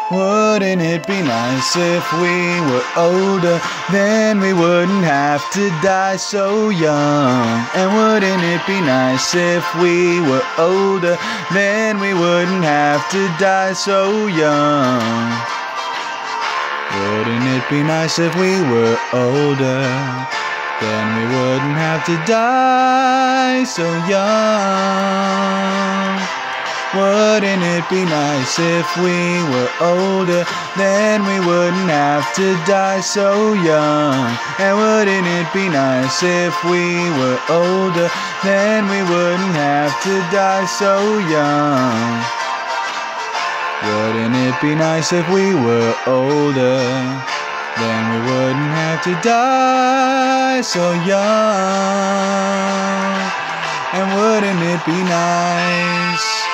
Wouldn't it be nice if we were older? Then we wouldn't have to die so young. And wouldn't it be nice if we were older? Then we wouldn't have to die so young. Wouldn't it be nice if we were older? Then we wouldn't have to die so young. Wouldn't it be nice if we were older? Then we wouldn't have to die so young. And wouldn't it be nice if we were older? Then we wouldn't have to die so young. Wouldn't it be nice if we were older? Then we wouldn't have to die so young. And wouldn't it be nice